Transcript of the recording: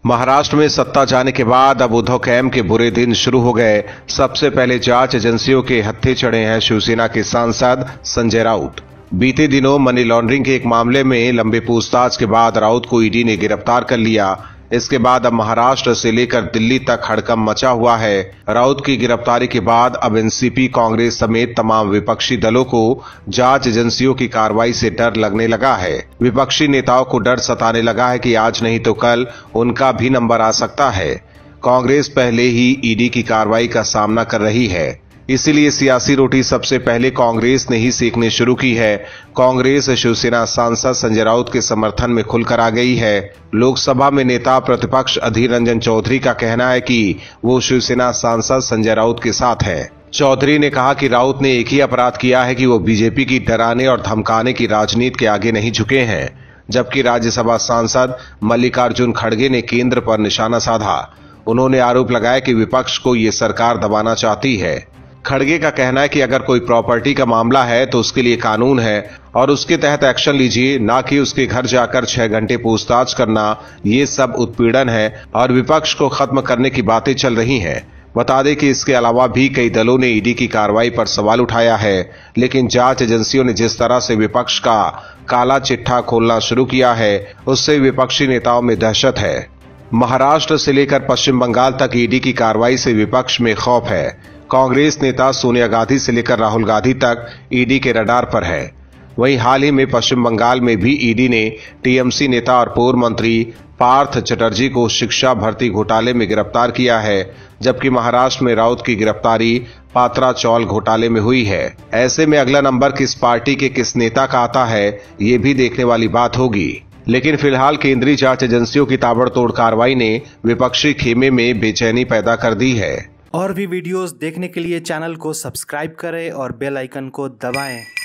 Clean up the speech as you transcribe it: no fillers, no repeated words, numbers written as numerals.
महाराष्ट्र में सत्ता जाने के बाद अब उद्धव कैंप के बुरे दिन शुरू हो गए। सबसे पहले जांच एजेंसियों के हत्थे चढ़े हैं शिवसेना के सांसद संजय राउत। बीते दिनों मनी लॉन्ड्रिंग के एक मामले में लंबे पूछताछ के बाद राउत को ईडी ने गिरफ्तार कर लिया। इसके बाद अब महाराष्ट्र से लेकर दिल्ली तक हड़कंप मचा हुआ है। राउत की गिरफ्तारी के बाद अब एनसीपी, कांग्रेस समेत तमाम विपक्षी दलों को जांच एजेंसियों की कार्रवाई से डर लगने लगा है। विपक्षी नेताओं को डर सताने लगा है कि आज नहीं तो कल उनका भी नंबर आ सकता है। कांग्रेस पहले ही ईडी की कार्रवाई का सामना कर रही है, इसीलिए सियासी रोटी सबसे पहले कांग्रेस ने ही सेकने शुरू की है। कांग्रेस शिवसेना सांसद संजय राउत के समर्थन में खुलकर आ गई है। लोकसभा में नेता प्रतिपक्ष अधीर रंजन चौधरी का कहना है कि वो शिवसेना सांसद संजय राउत के साथ है। चौधरी ने कहा कि राउत ने एक ही अपराध किया है कि वो बीजेपी की डराने और धमकाने की राजनीति के आगे नहीं झुके हैं, जबकि राज्यसभा सांसद मल्लिकार्जुन खड़गे ने केंद्र पर निशाना साधा। उन्होंने आरोप लगाया कि विपक्ष को ये सरकार दबाना चाहती है। खड़गे का कहना है कि अगर कोई प्रॉपर्टी का मामला है तो उसके लिए कानून है और उसके तहत एक्शन लीजिए, ना कि उसके घर जाकर 6 घंटे पूछताछ करना। ये सब उत्पीड़न है और विपक्ष को खत्म करने की बातें चल रही हैं। बता दें कि इसके अलावा भी कई दलों ने ईडी की कार्रवाई पर सवाल उठाया है, लेकिन जांच एजेंसियों ने जिस तरह से विपक्ष का काला चिट्ठा खोलना शुरू किया है, उससे विपक्षी नेताओं में दहशत है। महाराष्ट्र से लेकर पश्चिम बंगाल तक ईडी की कार्रवाई से विपक्ष में खौफ है। कांग्रेस नेता सोनिया गांधी से लेकर राहुल गांधी तक ईडी के रडार पर है। वहीं हाल ही में पश्चिम बंगाल में भी ईडी ने टीएमसी नेता और पूर्व मंत्री पार्थ चटर्जी को शिक्षा भर्ती घोटाले में गिरफ्तार किया है, जबकि महाराष्ट्र में राउत की गिरफ्तारी पात्रा चौल घोटाले में हुई है। ऐसे में अगला नंबर किस पार्टी के किस नेता का आता है, ये भी देखने वाली बात होगी। लेकिन फिलहाल केंद्रीय जांच एजेंसियों की ताबड़तोड़ कार्रवाई ने विपक्षी खेमे में बेचैनी पैदा कर दी है। और भी वीडियोस देखने के लिए चैनल को सब्सक्राइब करें और बेल आइकन को दबाएं।